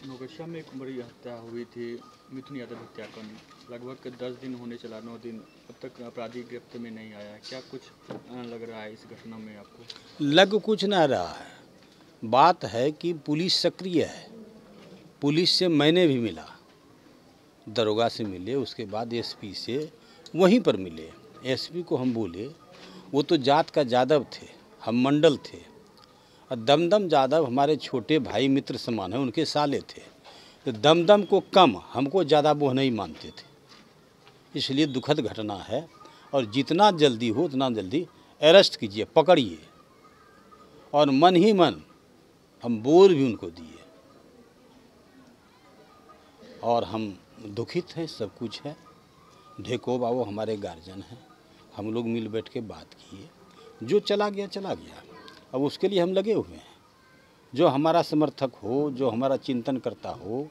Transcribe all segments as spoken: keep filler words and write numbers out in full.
नौगछिया में एक बड़ी हत्या हुई थी, मिथुन यादव हत्याकांड। लगभग दस दिन होने चला, नौ दिन, अब तक अपराधी गिरफ्त में नहीं आया। क्या कुछ लग रहा है इस घटना में आपको? लग कुछ ना रहा है। बात है कि पुलिस सक्रिय है। पुलिस से मैंने भी मिला, दरोगा से मिले, उसके बाद एसपी से वहीं पर मिले। एसपी को हम बोले, वो तो जात का यादव थे, हम मंडल थे, और दमदम यादव हमारे छोटे भाई मित्र समान हैं, उनके साले थे। तो दमदम को कम, हमको ज़्यादा वो नहीं मानते थे। इसलिए दुखद घटना है, और जितना जल्दी हो उतना जल्दी अरेस्ट कीजिए, पकड़िए। और मन ही मन हम बोल भी उनको दिए, और हम दुखित हैं, सब कुछ है। ढेको बाबू हमारे गार्जियन हैं, हम लोग मिल बैठ के बात किए। जो चला गया चला गया, अब उसके लिए हम लगे हुए हैं। जो हमारा समर्थक हो, जो हमारा चिंतन करता हो,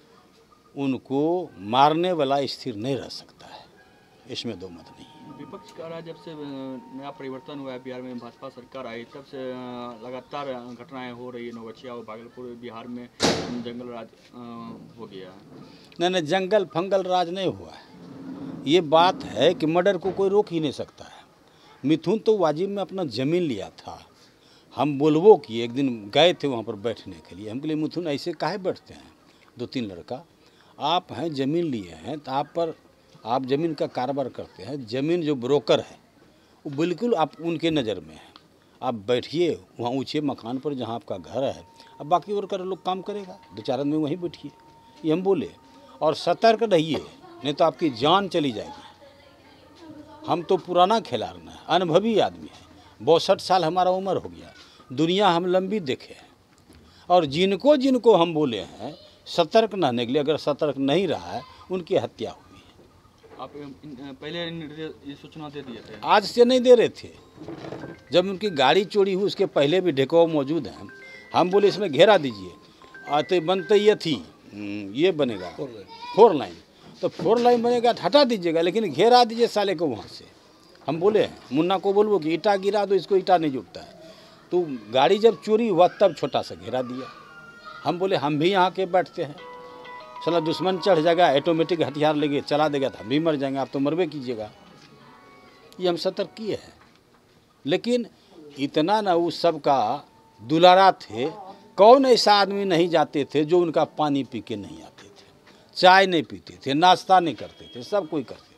उनको मारने वाला स्थिर नहीं रह सकता है, इसमें दो मत नहीं। विपक्ष का रहा, जब से नया परिवर्तन हुआ है बिहार में, भाजपा सरकार आई, तब से लगातार घटनाएं हो रही है। नौगछिया और भागलपुर बिहार में जंगल राज हो गया है। नहीं नहीं, जंगल फंगल राज नहीं हुआ है। ये बात है कि मर्डर को कोई रोक ही नहीं सकता है। मिथुन तो वाजिब में अपना ज़मीन लिया था। हम बोलबो कि एक दिन गए थे वहाँ पर बैठने के लिए, हम बोले मिथुन ऐसे काहे बैठते हैं, दो तीन लड़का, आप हैं ज़मीन लिए हैं तो आप पर, आप ज़मीन का कारोबार करते हैं, ज़मीन जो ब्रोकर है वो बिल्कुल आप उनके नज़र में है। आप बैठिए वहाँ ऊँचे मकान पर जहाँ आपका घर है, अब बाकी वर्कर लोग काम करेगा, दो चार आदमी वहीं बैठिए, ये हम बोले। और सतर्क रहिए, नहीं तो आपकी जान चली जाएगी। हम तो पुराना खिलाड़ी हैं, अनुभवी आदमी हैं, बासठ साल हमारा उम्र हो गया, दुनिया हम लंबी देखे हैं। और जिनको जिनको हम बोले हैं सतर्क न रहने के लिए, अगर सतर्क नहीं रहा है, उनकी हत्या हुई है। आप पहले ये सूचना दे दिए थे? आज से नहीं दे रहे थे, जब उनकी गाड़ी चोरी हुई उसके पहले भी ढेकवा मौजूद हैं। हम बोले इसमें घेरा दीजिए, आते बनते ये थी, ये बनेगा फोर लाइन, तो फोर लाइन बनेगा तो हटा दीजिएगा, लेकिन घेरा दीजिए साले को वहाँ से। हम बोले मुन्ना को बोलबो कि ईटा गिरा दो, इसको ईटा नहीं जुटता है। तो गाड़ी जब चोरी हुआ तब छोटा सा घेरा दिया। हम बोले हम भी यहाँ के बैठते हैं, चला दुश्मन चढ़ जाएगा, ऑटोमेटिक हथियार लेके चला देगा तो हम भी मर जाएंगे, आप तो मरबे कीजिएगा। ये हम सतर्क किए हैं। लेकिन इतना ना उस सब का दुलारा थे, कौन ऐसा आदमी नहीं जाते थे जो उनका पानी पी के नहीं आते थे, चाय नहीं पीते थे, नाश्ता नहीं करते थे, सब कोई करते थे।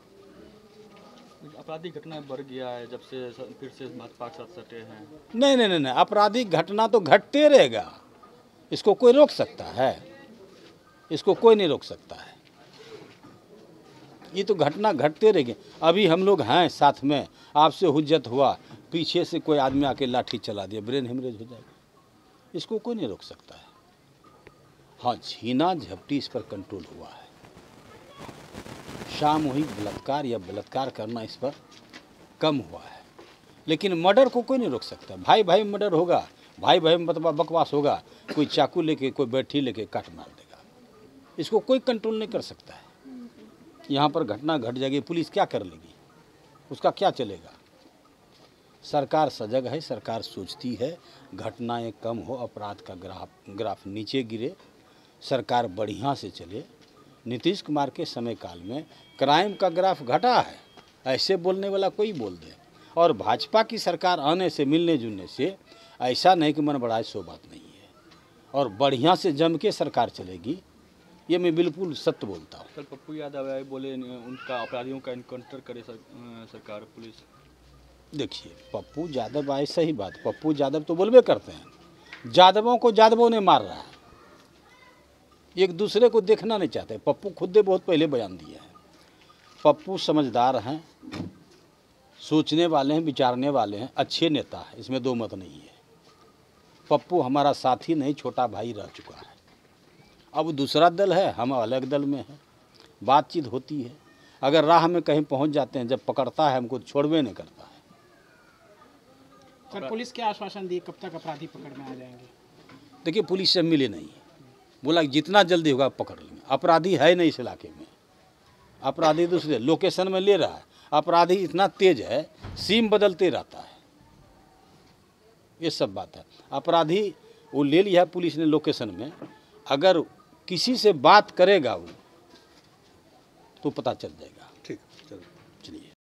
आपराधिक घटना बढ़ गया है जब से फिर से भाजपा के साथ सटे हैं। नहीं नहीं नहीं, नहीं। आपराधिक घटना तो घटते रहेगा, इसको कोई रोक सकता है? इसको कोई नहीं रोक सकता है। ये तो घटना घटते रहेगी। अभी हम लोग हैं साथ में, आपसे हुज्जत हुआ, पीछे से कोई आदमी आके लाठी चला दिया, ब्रेन हेमरेज हो जाएगा, इसको कोई नहीं रोक सकता है। हाँ, छीना झपटी इस पर कंट्रोल हुआ है। सामूहिक बलात्कार या बलात्कार करना इस पर कम हुआ है, लेकिन मर्डर को कोई नहीं रोक सकता। भाई भाई में मर्डर होगा, भाई भाई में मतलब बकवास होगा, कोई चाकू लेके कोई बैठी लेके काट मार देगा, इसको कोई कंट्रोल नहीं कर सकता है। यहाँ पर घटना घट जाएगी, पुलिस क्या कर लेगी, उसका क्या चलेगा? सरकार सजग है, सरकार सोचती है घटनाएं कम हो, अपराध का ग्राफ ग्राफ नीचे गिरे, सरकार बढ़िया से चले। नीतीश कुमार के समय काल में क्राइम का ग्राफ घटा है, ऐसे बोलने वाला कोई बोल दे। और भाजपा की सरकार आने से, मिलने जुलने से ऐसा नहीं कि मन बढ़ाए, सो बात नहीं है। और बढ़िया से जम के सरकार चलेगी, ये मैं बिल्कुल सत्य बोलता हूँ। कल पप्पू यादव आए, बोले उनका अपराधियों का इनकाउंटर करे सर, सरकार पुलिस। देखिए, पप्पू यादव आए, सही बात, पप्पू यादव तो बोलबे करते हैं, यादवों को यादवों ने मार रहा है, एक दूसरे को देखना नहीं चाहते। पप्पू खुद ने बहुत पहले बयान दिया है। पप्पू समझदार हैं, सोचने वाले हैं, विचारने वाले हैं, अच्छे नेता हैं, इसमें दो मत नहीं है। पप्पू हमारा साथी नहीं, छोटा भाई रह चुका है। अब दूसरा दल है, हम अलग दल में हैं, बातचीत होती है। अगर राह में कहीं पहुंच जाते हैं, जब पकड़ता है हमको छोड़वे नहीं करता है। सर, पुलिस क्या आश्वासन दी, कब तक अपराधी पकड़ में आ जाएंगे? देखिए, पुलिस से मिले नहीं, बोला जितना जल्दी होगा पकड़ लेंगे। अपराधी है नहीं इस इलाके में, अपराधी दूसरे लोकेशन में ले रहा है। अपराधी इतना तेज है, सीम बदलते रहता है, ये सब बात है। अपराधी वो ले लिया पुलिस ने लोकेशन में, अगर किसी से बात करेगा वो तो पता चल जाएगा। ठीक, चलो। चलिए।